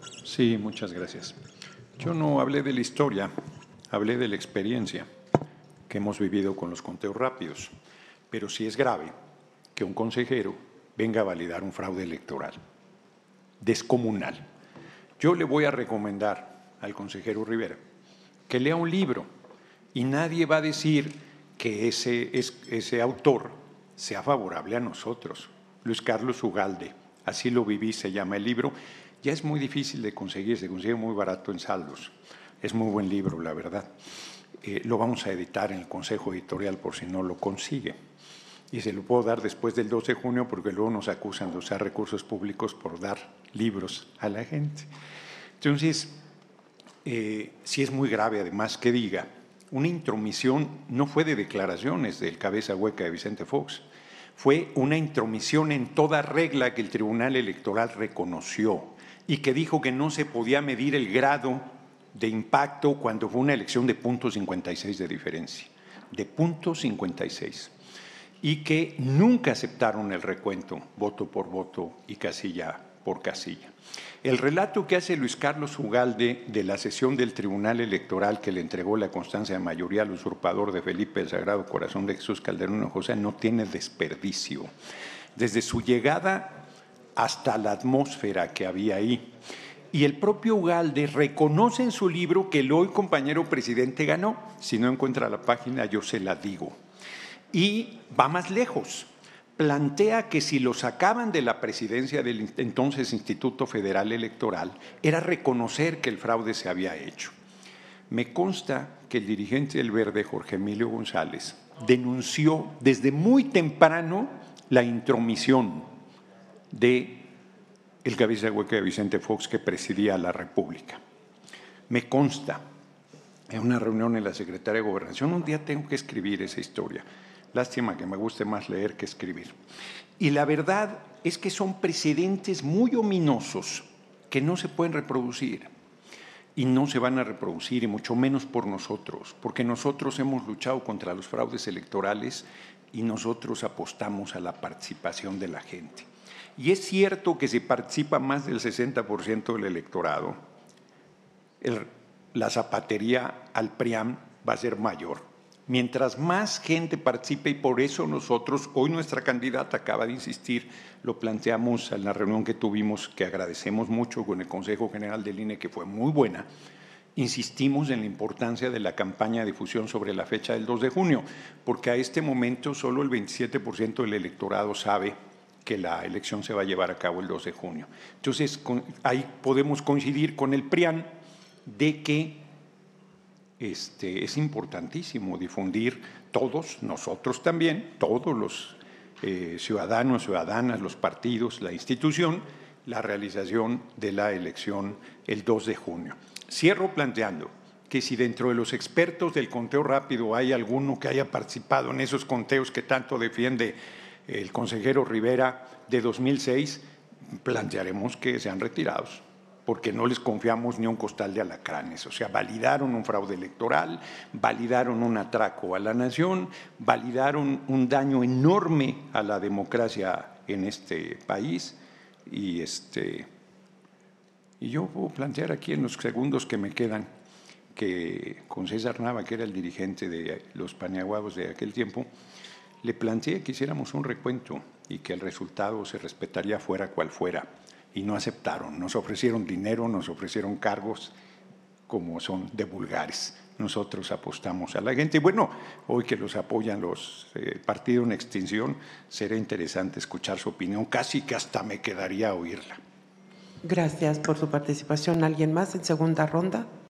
Sí, muchas gracias. Yo no hablé de la historia, hablé de la experiencia que hemos vivido con los conteos rápidos. Pero sí es grave que un consejero venga a validar un fraude electoral. Descomunal. Yo le voy a recomendar al consejero Rivera que lea un libro y nadie va a decir que ese autor sea favorable a nosotros. Luis Carlos Ugalde, Así lo viví, se llama el libro. Ya es muy difícil de conseguir, se consigue muy barato en saldos. Es muy buen libro, la verdad. Lo vamos a editar en el Consejo Editorial por si no lo consigue. Y se lo puedo dar después del 2 de junio porque luego nos acusan de usar recursos públicos por dar libros a la gente. Entonces, sí es muy grave además que diga, una intromisión no fue de declaraciones del cabeza hueca de Vicente Fox, fue una intromisión en toda regla que el Tribunal Electoral reconoció y que dijo que no se podía medir el grado de impacto cuando fue una elección de .56 de diferencia, de .56, y que nunca aceptaron el recuento voto por voto y casilla por casilla. El relato que hace Luis Carlos Ugalde de la sesión del Tribunal Electoral que le entregó la constancia de mayoría al usurpador de Felipe el Sagrado Corazón de Jesús Calderón Hinojosa no tiene desperdicio. Desde su llegada hasta la atmósfera que había ahí. Y el propio Ugalde reconoce en su libro que el hoy compañero presidente ganó. Si no encuentra la página, yo se la digo. Y va más lejos. Plantea que si lo sacaban de la presidencia del entonces Instituto Federal Electoral, era reconocer que el fraude se había hecho. Me consta que el dirigente del Verde, Jorge Emilio González, denunció desde muy temprano la intromisión de el cabeza hueca de Vicente Fox que presidía la República. Me consta, en una reunión en la Secretaría de Gobernación, un día tengo que escribir esa historia. Lástima que me guste más leer que escribir. Y la verdad es que son precedentes muy ominosos que no se pueden reproducir y no se van a reproducir, y mucho menos por nosotros, porque nosotros hemos luchado contra los fraudes electorales y nosotros apostamos a la participación de la gente. Y es cierto que si participa más del 60% del electorado, la zapatería al PRIAM va a ser mayor. Mientras más gente participe, y por eso nosotros, hoy nuestra candidata acaba de insistir, lo planteamos en la reunión que tuvimos, que agradecemos mucho con el Consejo General del INE, que fue muy buena, insistimos en la importancia de la campaña de difusión sobre la fecha del 2 de junio, porque a este momento solo el 27% del electorado sabe que la elección se va a llevar a cabo el 2 de junio. Entonces, ahí podemos coincidir con el PRIAN de que es importantísimo difundir todos, nosotros también, todos los ciudadanos, ciudadanas, los partidos, la institución, la realización de la elección el 2 de junio. Cierro planteando que si dentro de los expertos del conteo rápido hay alguno que haya participado en esos conteos que tanto defiende el consejero Rivera de 2006, plantearemos que sean retirados, porque no les confiamos ni un costal de alacranes. O sea, validaron un fraude electoral, validaron un atraco a la nación, validaron un daño enorme a la democracia en este país. Y yo puedo plantear aquí en los segundos que me quedan que con César Nava, que era el dirigente de los Paniaguados de aquel tiempo, le planteé que hiciéramos un recuento y que el resultado se respetaría fuera cual fuera. Y no aceptaron, nos ofrecieron dinero, nos ofrecieron cargos como son de vulgares. Nosotros apostamos a la gente. Bueno, hoy que los apoyan los partidos en extinción, será interesante escuchar su opinión, casi que hasta me quedaría a oírla. Gracias por su participación. ¿Alguien más en segunda ronda?